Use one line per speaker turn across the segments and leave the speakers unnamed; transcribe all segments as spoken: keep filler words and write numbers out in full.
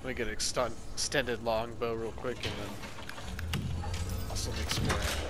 Let me get an extend, extended longbow real quick and then also make some more ammo.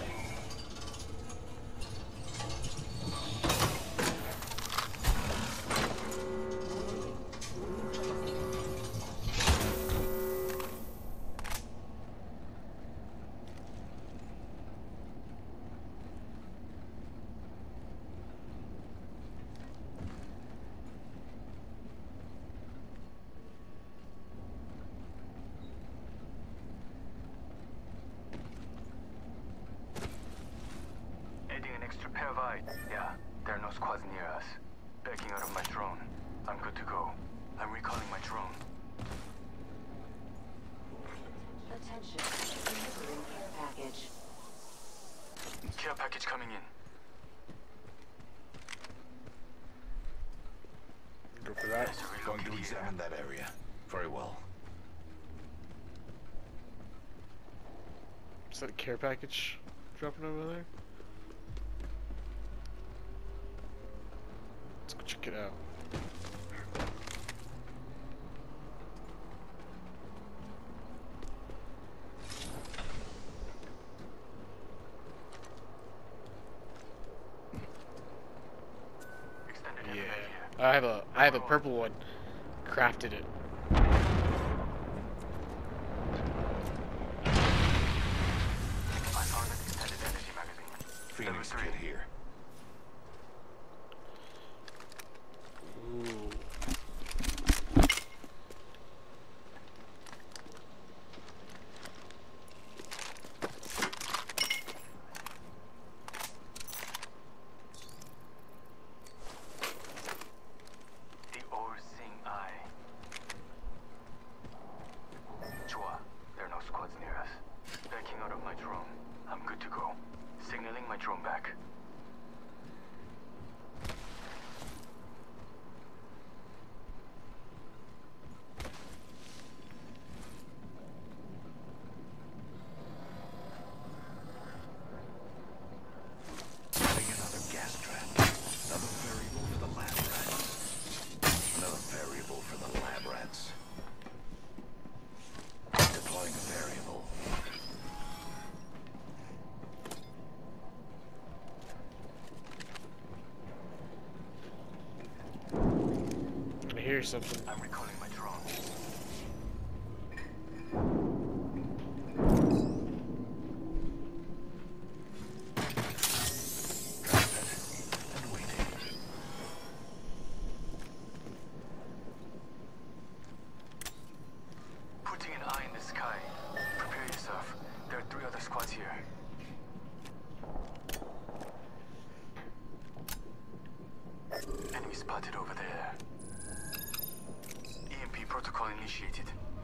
Pair of eyes. Yeah, there are no squads near us. Backing out of my drone. I'm good to go. I'm recalling my drone.
Attention, delivering care package.
Care package coming in.
Go for that.
Going to examine that area. Very well.
Is that a care package dropping over there? Let's go check it out. Yeah, I have a I have a purple one. Crafted it.
I found an extended energy magazine.
Phoenix kit here.
Ooh.
The All-Seeing Eye. Chua, there are no squads near us. Backing out of my drone. I'm good to go. Signaling my drone back.
Another gas trap. Another variable for the lab rats. Another variable for the lab rats. Deploying a variable.
I hear something.
I'm recalling my drone.
And waiting.
Putting an eye in the sky. Prepare yourself. There are three other squads here. Enemy spotted over there. E M P protocol initiated.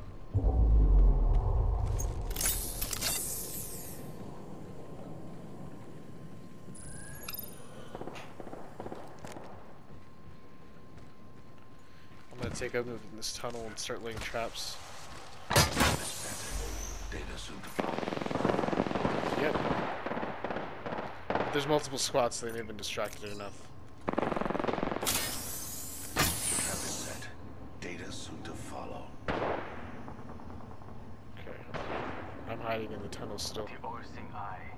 I'm gonna take up in this tunnel and start laying traps.
Data soon to follow.
Yep. There's multiple squads, so they've been distracted enough.
Trap is set. Data soon to follow.
Okay. I'm hiding in the tunnel still.
The All-Seeing Eye.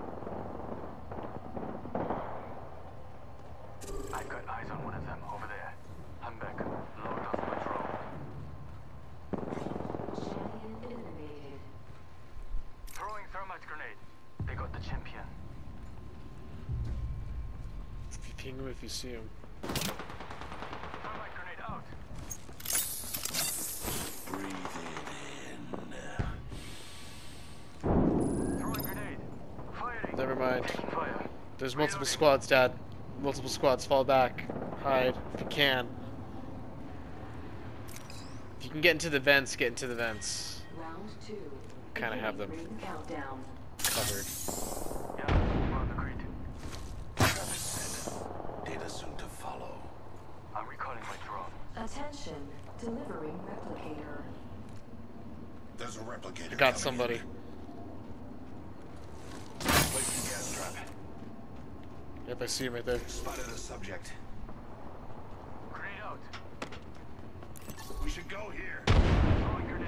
I've got eyes on one of them over there. I'm back. Load off my drone.
Champion eliminated.
Throwing thermite grenade. They got the champion.
Ping him if you see him.
Thermite grenade out.
Breathe it in.
Throwing grenade. Firing.
Never mind.
Taking fire.
There's multiple
Reloading.
squads, Dad. Multiple squads. Fall back. Hide if you can. If you can get into the vents, get into the vents.
Round two.
Kind of have them
Beginning ring countdown.
covered.
Yeah, we're on the grid.
Trap is set. Data soon to follow.
I'm recalling my drone.
Attention, delivering replicator.
There's a replicator.
I got
coming
somebody.
in. Placing gas trap.
Yep, I see him right there.
Spotted a subject.
Grenade out.
We should go here.
Throwing grenade.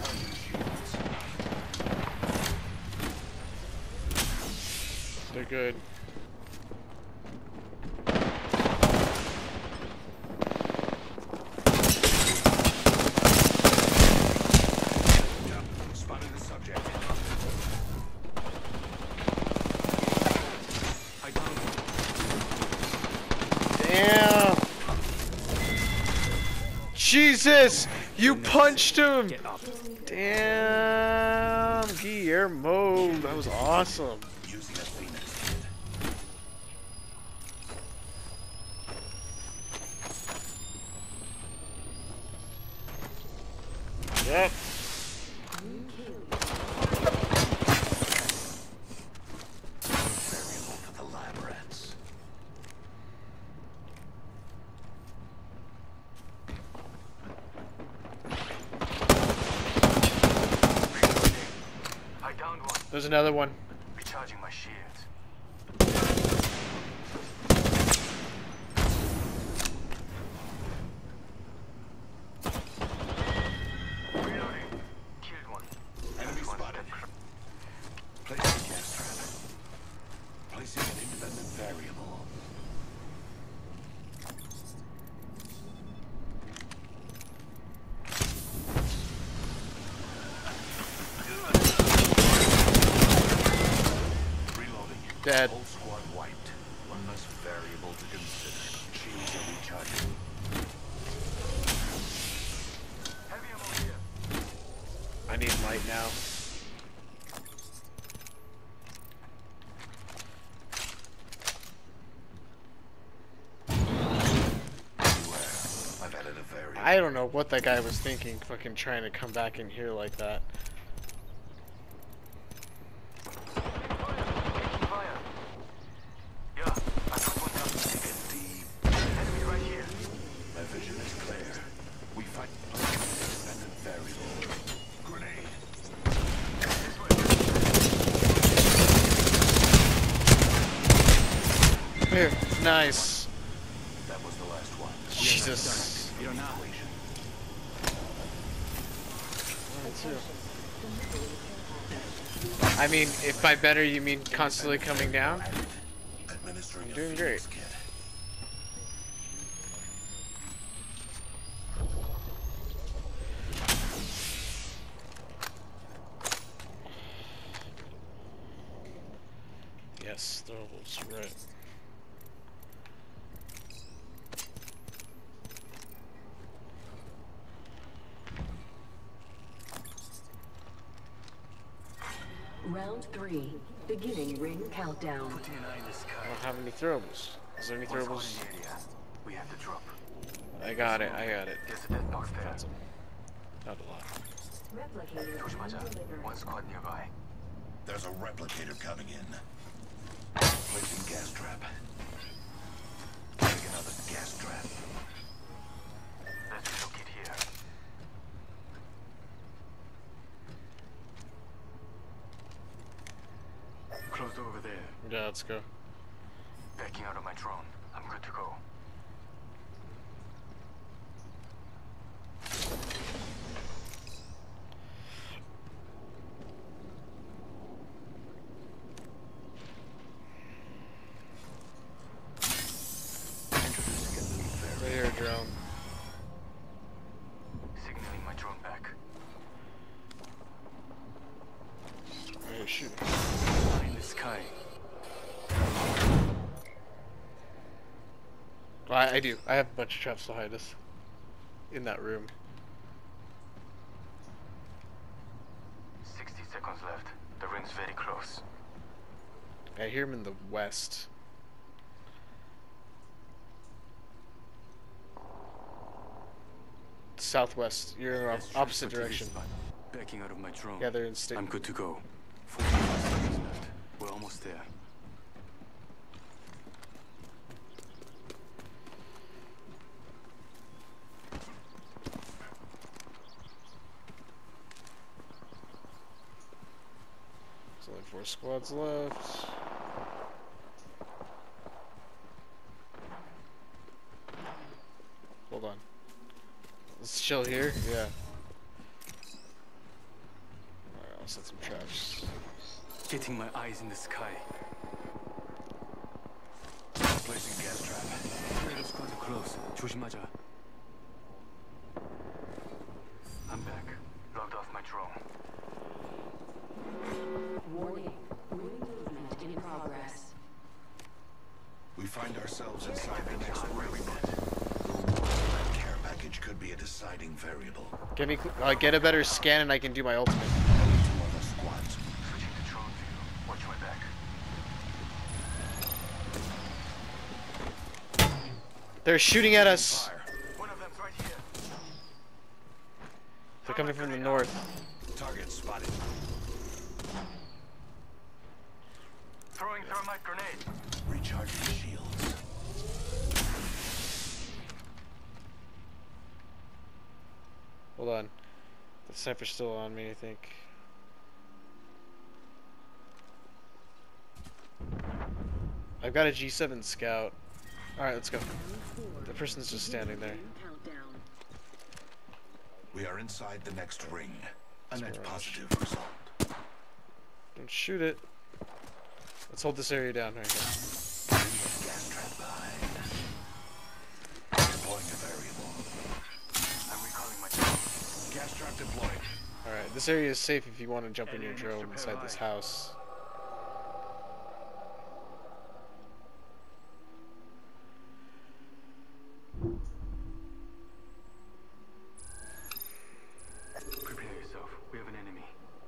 They're good.
Spotted the subject. I downed him.
Damn! Jesus! You punched him!
Get up.
Damn! Guillermo! That was awesome.
Using a Phoenix kit.
Yep.
Variable for the lab rats.
I downed one.
There's another one.
Recharging my shields. Reloading. Killed one.
Enemy
One
spotted.
step.
Placing gas trap. Placing an independent variable. Reloading.
Dead.
Whole squad wiped. One less variable to consider. Shields are recharging.
Heavy ammo here.
I need light now.
Beware. I've added a variable.
I don't know what that guy was thinking, fucking trying to come back in here like that.
Fire. Yeah, I got one down.
Take it deep.
Enemy right here.
My vision is clear. We fight independent variable. Grenade.
This way.
Here, nice.
That was the last one.
Jesus.
You're not Asian.
I mean, if by better you mean constantly coming down,
Administering
I'm
a
doing
Phoenix
great.
kit.
yes, throwables, right.
Round three. Beginning ring countdown.
Putting an eye in the sky.
I don't have any throwables. Is there any
One squad
throwables?
in the area. We have to drop.
I got it, I got it.
There's a dead box there.
Got some. Not a lot.
Replicator
조심하자.
delivered.
One squad nearby.
There's a replicator coming in. Placing gas trap. Placing another gas trap.
Let's relocate here. Closed over there.
Yeah, let's go.
Backing out of my drone. I'm good to go.
Introducing a new
Right
variable.
here, drone.
Signaling my drone back.
Right here, shoot.
Eye in the sky.
I, I do. I have a bunch of traps behind us. In that room.
sixty seconds left. The ring's very close.
I hear him in the west. Southwest. You're in the op- opposite direction.
Backing out of my drone.
Yeah, they're in state.
I'm good to go. forty-five seconds left. We're almost there.
There's only four squads left. Hold on. Let's chill here. Yeah.
getting my eyes in the sky.
Placing gas trap.
Raiders got close. 조심하자. I'm back. Logged off my drone.
Warning. Ring movement in progress.
We find ourselves inside the next ring. That care package could be a deciding variable.
Get me, uh, get a better scan, and I can do my ultimate.
Only two other squads.
Switching to drone view. Watch my back.
They're shooting at us.
Fire.
One of them's right here.
They're coming from the north.
Target spotted.
Throwing thermite grenade.
Recharging shields.
Hold on. The sniper's still on me, I think. I've got a G seven scout. Alright, let's go. The person's just standing there.
We are inside the next ring. A net
Mirage.
positive result.
Don't shoot it. Let's hold this area down right here.
Gas trap behind. Deploying a variable.
I'm recalling my drone.
Gas trap deployed.
Alright, this area is safe if you want to jump in your drone inside this house.
Prepare yourself. We have an enemy.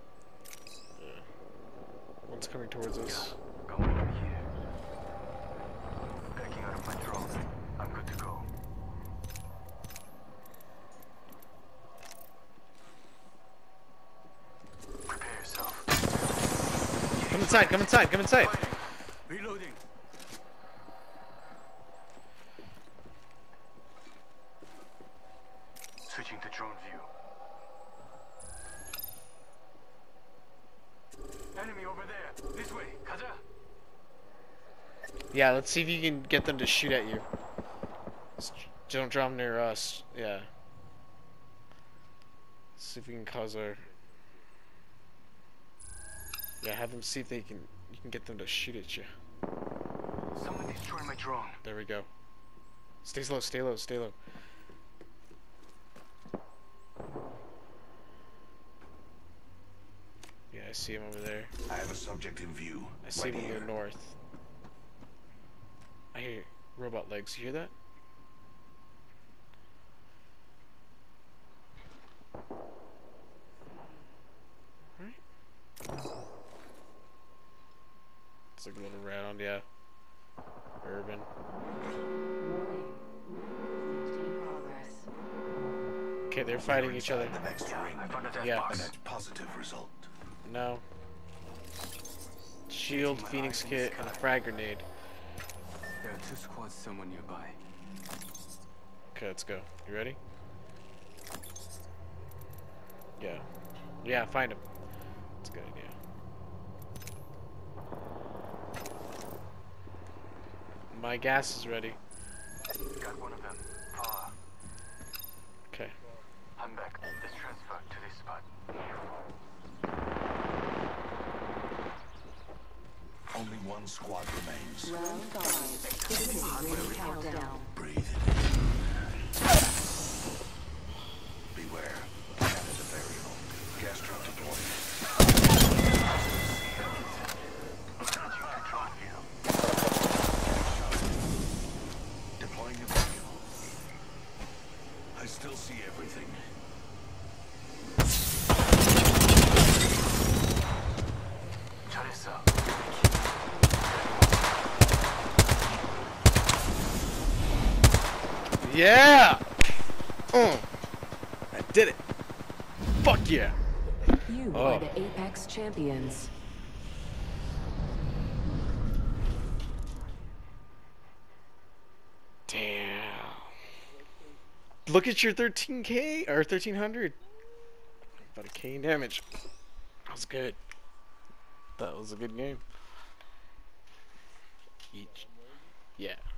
One's coming towards us.
Going over here. Backing out of my drone. I'm good to go. Prepare yourself.
Come inside, come inside, come inside!
Fighting. Reloading. Switching to drone view. Enemy over there. This way. 가자.
Yeah, let's see if you can get them to shoot at you. Just don't draw them near us. Yeah. See if we can cause our... Yeah, have them see if they can... You can get them to shoot at you.
Someone destroyed my drone.
There we go. Stay low, stay low, stay low. Yeah, I see him over there.
I have a subject in view.
I see
right
him in
here.
the north. I hear robot legs. You hear that? Alright. Let's look a little around, yeah. Urban.
Warning. Movement in progress.
Okay, they're fighting each other.
The next ring.
I found a death
Yeah.
A
box.
net positive result.
No. Shield, Phoenix kit, and a frag grenade.
There are two squads somewhere nearby.
Okay, let's go. You ready? Yeah. Yeah, find him. That's a good idea. My gas is ready.
Got one of them. Far.
Okay.
I'm back. Let's transfer to this spot.
Only one squad remains.
Round five. Beginning ring countdown.
Breathe it in. Beware. That is a variable. Gas trap deployed. Deploying a variable. I still see everything.
잘했어.
Yeah! Mm. I did it! Fuck yeah!
You
Oh.
are the Apex champions.
Damn. Look at your thirteen K or thirteen hundred. About a K in damage. That was good. That was a good game. Each. Yeah.